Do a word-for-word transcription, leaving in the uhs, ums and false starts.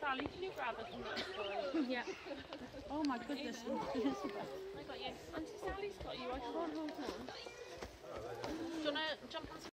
Sally, can you grab us from that store? Yeah. Oh my goodness, Elizabeth. I got you. Auntie Sally's got you. I can't hold on. Do you want to jump on?